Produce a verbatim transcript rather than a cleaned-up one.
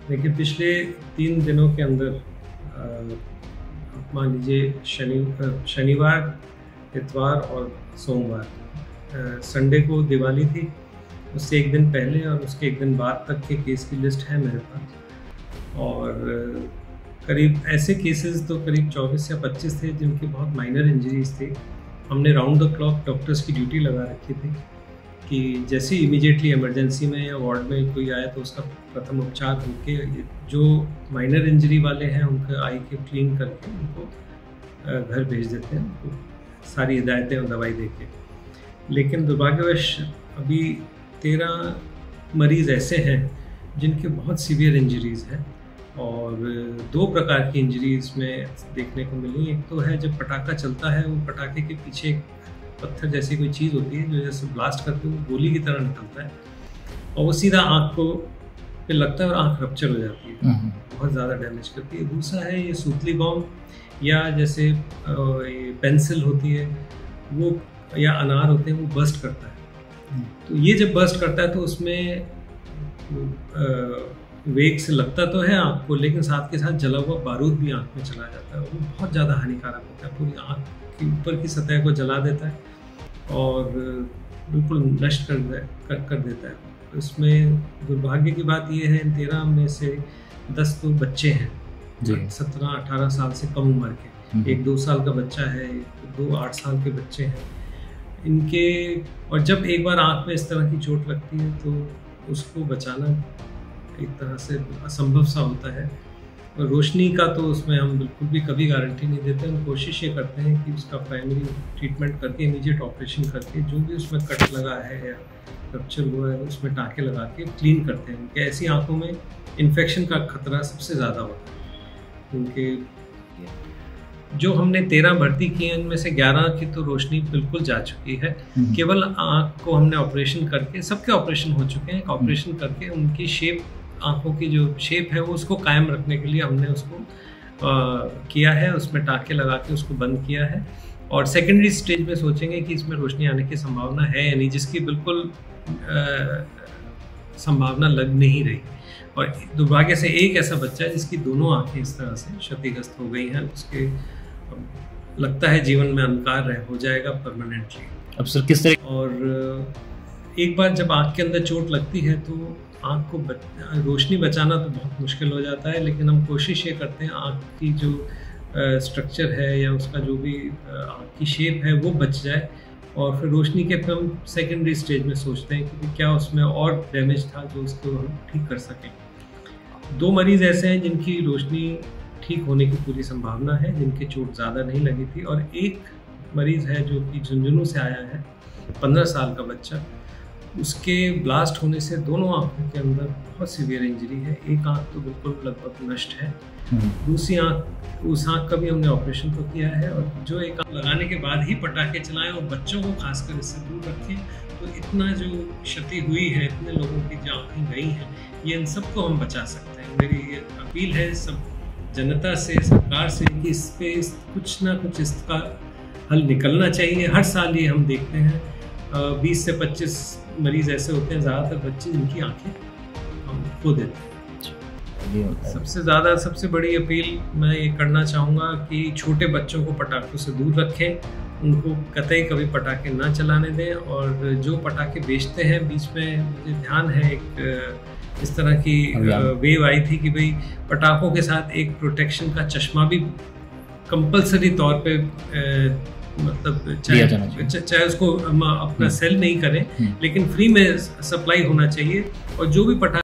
देखिए, पिछले तीन दिनों के अंदर मान लीजिए शनि शनिवार, इतवार और सोमवार, संडे को दिवाली थी, उससे एक दिन पहले और उसके एक दिन बाद तक के केस की लिस्ट है मेरे पास। और करीब ऐसे केसेस तो करीब चौबीस या पच्चीस थे जिनकी बहुत माइनर इंजरीज थी। हमने राउंड द क्लॉक डॉक्टर्स की ड्यूटी लगा रखी थी कि जैसे इमीडिएटली इमरजेंसी में या वार्ड में कोई आए तो उसका प्रथम उपचार होके जो माइनर इंजरी वाले हैं उनका आई के क्लीन करके उनको घर भेज देते हैं, उनको सारी हिदायतें और दवाई दे के। लेकिन दुर्भाग्यवश अभी तेरह मरीज़ ऐसे हैं जिनके बहुत सीवियर इंजरीज़ हैं और दो प्रकार की इंजरीज में देखने को मिली। एक तो है जब पटाखा चलता है, वो पटाखे के पीछे एक पत्थर जैसी कोई चीज़ होती है जो जैसे ब्लास्ट करते हुए गोली की तरह निकलता है और वो सीधा आँख को पे लगता है और आँख रप्चर हो जाती है, बहुत ज़्यादा डैमेज करती है। दूसरा है ये सूतली बॉम्ब या जैसे ये पेंसिल होती है वो या अनार होते हैं, वो बर्स्ट करता है। तो ये जब बर्स्ट करता है तो उसमें वेग से लगता तो है आँख को, लेकिन साथ के साथ जला हुआ बारूद भी आँख में चला जाता है। वो बहुत ज़्यादा हानिकारक होता है, पूरी आँख की ऊपर की सतह को जला देता है और बिल्कुल नष्ट कर कर, कर देता है। इसमें दुर्भाग्य की बात ये है, इन तेरह में से दस तो बच्चे हैं, सत्रह अठारह साल से कम उम्र के, एक दो साल का बच्चा है, दो आठ साल के बच्चे हैं इनके। और जब एक बार आँख में इस तरह की चोट लगती है तो उसको बचाना एक तरह से असंभव सा होता है। और रोशनी का तो उसमें हम बिल्कुल भी कभी गारंटी नहीं देते। हम कोशिश ये करते हैं कि उसका प्राइमरी ट्रीटमेंट करके इमीडिएट ऑपरेशन करके जो भी उसमें कट लगा है या रप्चर हुआ है उसमें टाँके लगा के क्लीन करते हैं। उनके ऐसी आँखों में इन्फेक्शन का खतरा सबसे ज़्यादा होता है। उनके जो हमने तेरह भर्ती किए हैं उनमें से ग्यारह की तो रोशनी बिल्कुल जा चुकी है। केवल आँख को हमने ऑपरेशन करके, सबके ऑपरेशन हो चुके हैं, ऑपरेशन करके उनकी शेप, आँखों की जो शेप है वो उसको कायम रखने के लिए हमने उसको आ, किया है, उसमें टाँके लगा के उसको बंद किया है। और सेकेंडरी स्टेज में सोचेंगे कि इसमें रोशनी आने की संभावना है या नहीं, जिसकी बिल्कुल संभावना लग नहीं रही। और दुर्भाग्य से एक ऐसा बच्चा है जिसकी दोनों आँखें इस तरह से क्षतिग्रस्त हो गई हैं, उसके लगता है जीवन में अंधकार रह हो जाएगा परमानेंटली। अब सर किस तरह, और एक बार जब आँख के अंदर चोट लगती है तो आँख को बच, रोशनी बचाना तो बहुत मुश्किल हो जाता है, लेकिन हम कोशिश ये करते हैं आँख की जो स्ट्रक्चर है या उसका जो भी आँख की शेप है वो बच जाए। और फिर रोशनी के फिर हम सेकेंडरी स्टेज में सोचते हैं कि क्या उसमें और डैमेज था जो उसको हम ठीक कर सकें। दो मरीज़ ऐसे हैं जिनकी रोशनी ठीक होने की पूरी संभावना है, जिनके चोट ज़्यादा नहीं लगी थी। और एक मरीज़ है जो कि झुंझुनू से आया है, पंद्रह साल का बच्चा, उसके ब्लास्ट होने से दोनों आँखों के अंदर बहुत सीवियर इंजरी है। एक आँख तो बिल्कुल लगभग नष्ट है, दूसरी आँख, उस आँख का भी हमने ऑपरेशन तो किया है। और जो एक आँख लगाने के बाद ही पटाखे चलाएं और बच्चों को खासकर इससे दूर रखें, तो इतना जो क्षति हुई है, इतने लोगों की जो आँखें गई हैं, ये इन सबको हम बचा सकते हैं। मेरी ये अपील है सब जनता से, सरकार से कि इस पे कुछ ना कुछ इसका हल निकलना चाहिए। हर साल ये हम देखते हैं बीस से पच्चीस मरीज़ ऐसे होते हैं, ज़्यादातर बच्चे जिनकी आँखें हम खो देते हैं। सबसे ज़्यादा सबसे बड़ी अपील मैं ये करना चाहूँगा कि छोटे बच्चों को पटाखों से दूर रखें, उनको कतई कभी पटाखे ना चलाने दें। और जो पटाखे बेचते हैं, बीच में मुझे ध्यान है एक इस तरह की वेव आई थी कि भाई पटाखों के साथ एक प्रोटेक्शन का चश्मा भी कंपलसरी तौर पे ए, मतलब चाहे चाहे उसको हम अपना सेल नहीं करें, लेकिन फ्री में सप्लाई होना चाहिए। और जो भी पटाखे